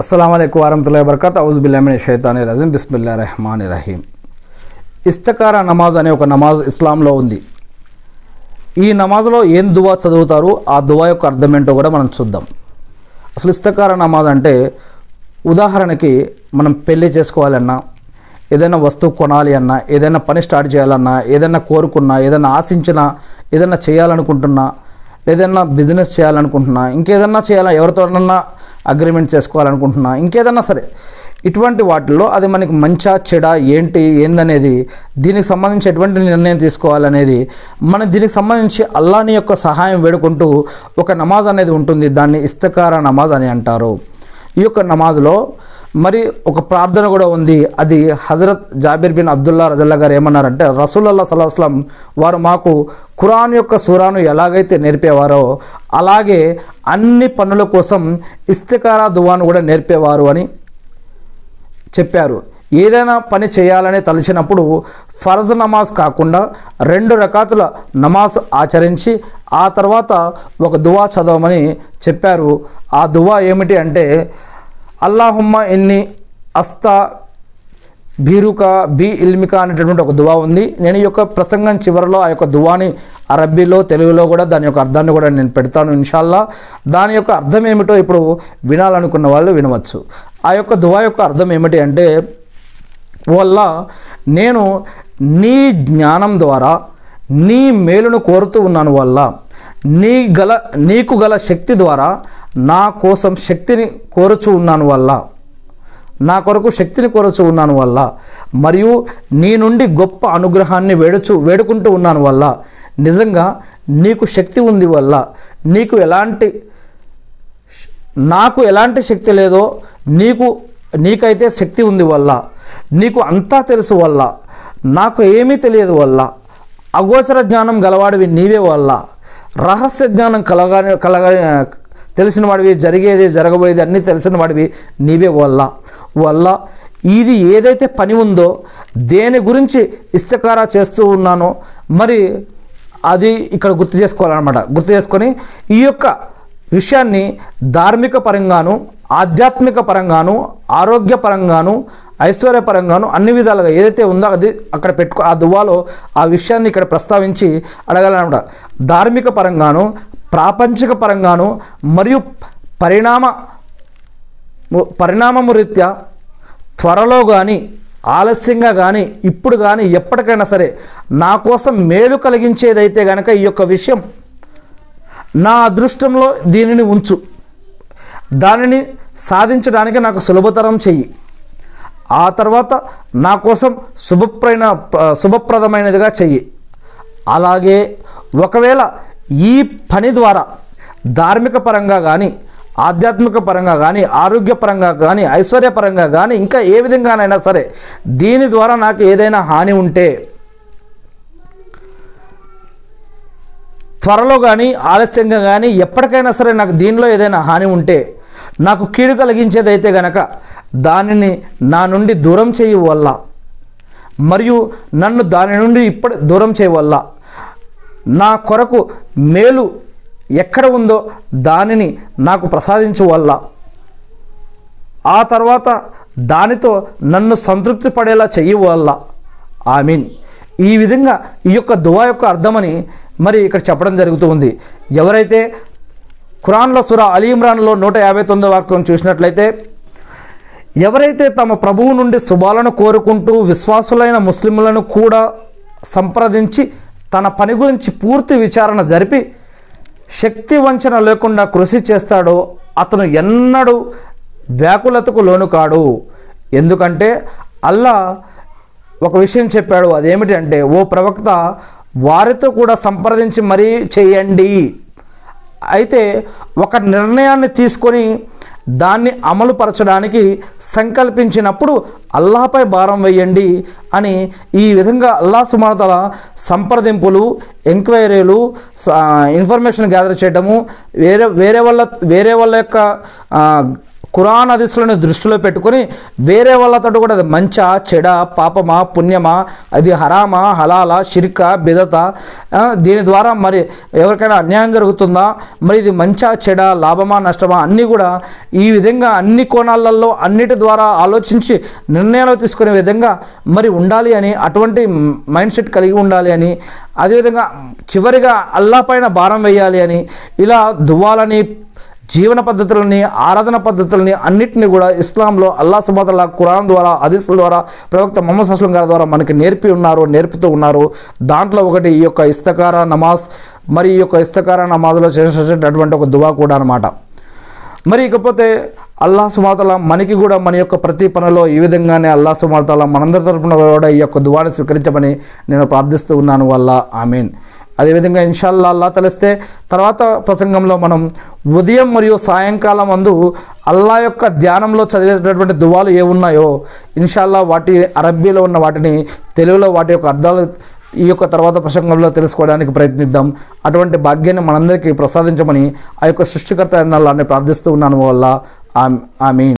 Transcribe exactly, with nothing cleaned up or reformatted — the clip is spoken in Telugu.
अस्सलाम वालेकुम वरहमतुल्लाहि वबरकातुहू औज़ु बिल्लाहि मिनश शैतानिर रजीम बिस्मिल्लाहिर रहमानिर रहीम। ఇస్తఖారా నమాజ్ అనే ఒక నమాజ్ ఇస్లాంలో ఉంది. ఈ నమాజ్లో ఏం దువా చదువుతారు, ఆ దువా యొక్క అర్థం ఏంటో కూడా మనం చూద్దాం. అసలు ఇస్తఖారా నమాజ్ అంటే ఉదాహరణకి మనం పెళ్లి చేసుకోవాలన్నా, ఏదైనా వస్తువు కొనాలి అన్నా, ఏదైనా పని స్టార్ట్ చేయాలన్నా, ఏదైనా కోరుకున్నా, ఏదైనా ఆశించినా, ఏదైనా చేయాలనుకుంటున్నా, ఏదైనా బిజినెస్ చేయాలనుకుంటున్నా, ఇంకేదన్నా చేయాలని ఎవరితోనన్నా అగ్రిమెంట్ చేసుకోవాలనుకుంటున్నా, ఇంకేదన్నా సరే ఇటువంటి వాటిల్లో అది మనకి మంచా చెడా ఏంటి ఏందనేది, దీనికి సంబంధించి ఎటువంటి నిర్ణయం తీసుకోవాలనేది మనం దీనికి సంబంధించి అల్లాహ్ యొక్క సహాయం వేడుకుంటూ ఒక నమాజ్ అనేది ఉంటుంది. దాన్ని ఇస్తఖారా నమాజ్ అని అంటారు. ఈ యొక్క నమాజ్లో మరి ఒక ప్రార్థన కూడా ఉంది. అది హజరత్ జాబిర్ బిన్ అబ్దుల్లా రజల్లా గారు ఏమన్నారంటే, రసూలుల్లాహ్ సల్లల్లాహు అలైహి వసల్లం వారు మాకు ఖురాన్ యొక్క సూరాను ఎలాగైతే నేర్పేవారో అలాగే అన్ని పనుల కోసం ఇస్తఖారా దువాను కూడా నేర్పేవారు అని చెప్పారు. ఏదైనా పని చేయాలని తలచినప్పుడు ఫర్జ్ నమాజ్ కాకుండా రెండు రకాతుల నమాజ్ ఆచరించి ఆ తర్వాత ఒక దువా చదవమని చెప్పారు. ఆ దువా ఏమిటి అంటే, అల్లాహుమ్మ ఇన్ని అస్తా బీరుకా బి ఇల్మికా అనేటటువంటి ఒక దువా ఉంది. నేను ఈ యొక్క ప్రసంగం చివరిలో ఆ యొక్క దువాని అరబ్బీలో తెలుగులో కూడా దాని యొక్క అర్థాన్ని కూడా నేను పెడతాను ఇన్షాల్లా. దాని యొక్క అర్థం ఏమిటో ఇప్పుడు వినాలనుకున్న వాళ్ళు వినవచ్చు. ఆ యొక్క దువా యొక్క అర్థం ఏమిటి అంటే, వల్ల నేను నీ జ్ఞానం ద్వారా నీ మేలును కోరుతూ ఉన్నాను వల్ల, నీ గల నీకు గల శక్తి ద్వారా నా కోసం శక్తిని కోరుచూ ఉన్నాను వల్ల, నా కొరకు శక్తిని కోరుచూ ఉన్నాను వల్ల, మరియు నీ నుండి గొప్ప అనుగ్రహాన్ని వేడుచు వేడుకుంటూ ఉన్నాను వల్ల, నిజంగా నీకు శక్తి ఉంది వల్ల, నీకు ఎలాంటి నాకు ఎలాంటి శక్తి లేదో నీకు నీకైతే శక్తి ఉంది వల్ల, నీకు అంతా తెలుసు వల్ల, నాకు ఏమీ తెలియదు వల్ల, అగోచర జ్ఞానం గలవాడివి నీవే వల్ల, రహస్య జ్ఞానం కలగా కలగా తెలిసిన వాడివి, జరిగేది జరగబోయేది అన్నీ తెలిసిన వాడివి నీవే వల్ల వల్ల ఇది ఏదైతే పని ఉందో దేని గురించి ఇస్తఖారా చేస్తూ ఉన్నానో మరి అది ఇక్కడ గుర్తు చేసుకోవాలన్నమాట. గుర్తు చేసుకొని ఈ యొక్క విషయాన్ని ధార్మిక పరంగాను, ఆధ్యాత్మిక పరంగాను, ఆరోగ్య పరంగాను, ఐశ్వర్యపరంగాను అన్ని విధాలుగా ఏదైతే ఉందో అది అక్కడ పెట్టుకో, ఆ దువాలో ఆ విషయాన్ని ఇక్కడ ప్రస్తావించి అడగాలన్నమాట. ధార్మిక పరంగాను, ప్రాపంచిక పరంగాను మరియు పరిణామ పరిణామము రీత్యా త్వరలో కానీ ఆలస్యంగా కానీ ఇప్పుడు కానీ ఎప్పటికైనా సరే నా కోసం మేలు కలిగించేదైతే కనుక ఈ యొక్క విషయం నా అదృష్టంలో దీనిని ఉంచు, దానిని సాధించడానికి నాకు సులభతరం చెయ్యి, ఆ తర్వాత నా కోసం శుభప్రైన శుభప్రదమైనదిగా చెయ్యి. అలాగే ఒకవేళ ఈ పని ద్వారా ధార్మిక పరంగా కానీ, ఆధ్యాత్మిక పరంగా కానీ, ఆరోగ్యపరంగా కానీ, ఐశ్వర్యపరంగా కానీ ఇంకా ఏ విధంగానైనా సరే దీని ద్వారా నాకు ఏదైనా హాని ఉంటే, త్వరలో కానీ ఆలస్యంగా కానీ ఎప్పటికైనా సరే నాకు దీనిలో ఏదైనా హాని ఉంటే, నాకు కీడు కలిగించేదైతే గనక దానిని నా నుండి దూరం చేయి వల్ల, మరియు నన్ను దాని నుండి ఇప్పటి దూరం చేయవల్ల, నా కొరకు మేలు ఎక్కడ ఉందో దానిని నాకు ప్రసాదించు వల్ల, ఆ తర్వాత దానితో నన్ను సంతృప్తి పడేలా చెయ్యి వల్ల, ఆమీన్. ఈ విధంగా ఈ యొక్క దువా యొక్క అర్థమని మరి ఇక్కడ చెప్పడం జరుగుతూ ఉంది. ఎవరైతే ఖురాన్లో సూరా అలీ ఇమ్రాన్లో నూట యాభై తొమ్మిదో వాక్యం చూసినట్లయితే, ఎవరైతే తమ ప్రభువు నుండి శుభాలను కోరుకుంటూ విశ్వాసులైన ముస్లింలను కూడా సంప్రదించి తన పని గురించి పూర్తి విచారణ జరిపి శక్తి వంచన లేకుండా కృషి చేస్తాడో అతను ఎన్నడూ వ్యాకులతకు లోను కాడు. ఎందుకంటే అల్లాహ్ ఒక విషయం చెప్పాడు. అదేమిటి అంటే, ఓ ప్రవక్త వారితో కూడా సంప్రదించి మరీ చేయండి. అయితే ఒక నిర్ణయాన్ని తీసుకొని దాన్ని అమలు పరచడానికి సంకల్పించినప్పుడు అల్లాహపై భారం వేయండి అని ఈ విధంగా అల్లాహ్ సుబ్హానహు వ తఆలా సంప్రదింపులు, ఎంక్వైరీలు, ఇన్ఫర్మేషన్ గ్యాదర్ చేయడము, వేరే వేరే వాళ్ళ వేరే వాళ్ళ యొక్క ఖురాన్ హదీసులను దృష్టిలో పెట్టుకొని వేరే వాళ్ళతో కూడా అది మంచా చెడ పాపమా పుణ్యమా, అది హరామా హలాలా షిర్కా బిదతా, దీని ద్వారా మరి ఎవరికైనా అన్యాయం జరుగుతుందా, మరి ఇది మంచా చెడ లాభమా నష్టమా అన్నీ కూడా ఈ విధంగా అన్ని కోణాలలో అన్నిటి ద్వారా ఆలోచించి నిర్ణయాలు తీసుకునే విధంగా మరి ఉండాలి అని, అటువంటి మైండ్ సెట్ కలిగి ఉండాలి అని, అదేవిధంగా చివరిగా అల్లా పైన భారం వేయాలి అని, ఇలా దువాలని జీవన పద్ధతులని ఆరాధన పద్ధతులని అన్నిటిని కూడా ఇస్లాంలో అల్లా సుబ్హానహు వ తఆలా ఖురాన్ ద్వారా హదీసుల ద్వారా ప్రవక్త ముహమ్మద్ సల్లల్లాహు అలైహి వసల్లం గారి ద్వారా మనకి నేర్పి ఉన్నారు, నేర్పుతూ ఉన్నారు. దాంట్లో ఒకటి ఈ యొక్క ఇస్తఖారా నమాజ్, మరి ఈ యొక్క ఇస్తఖారా నమాజ్లో చేసేటటువంటి ఒక దువా కూడా అనమాట. మరి ఇకపోతే అల్లాహ్ సుబ్హానహు వ తఆలా మనకి కూడా మన యొక్క ప్రతి పనిలో ఈ విధంగానే అల్లాహ్ సుబ్హానహు వ తఆలా మనందరి తరపున కూడా ఈ యొక్క దువాని స్వీకరించమని నేను ప్రార్థిస్తూ ఉన్నాను. వల్ల ఆమీన్. అదేవిధంగా ఇన్షాల్లా అల్లా తెలిస్తే తర్వాత ప్రసంగంలో మనం ఉదయం మరియు సాయంకాలం అందు అల్లా యొక్క ధ్యానంలో చదివేటటువంటి దువాలు ఏమున్నాయో ఇన్షాల్లా వాటి అరబ్బీలో ఉన్న వాటిని తెలుగులో వాటి యొక్క అర్థాలు ఈ యొక్క తర్వాత ప్రసంగంలో తెలుసుకోవడానికి ప్రయత్నిద్దాం. అటువంటి భాగ్యాన్ని మనందరికీ ప్రసాదించమని ఆ యొక్క సృష్టికర్త అల్లాహ్ని ప్రార్థిస్తూ ఉన్నాను. వల్ల ఆమీన్.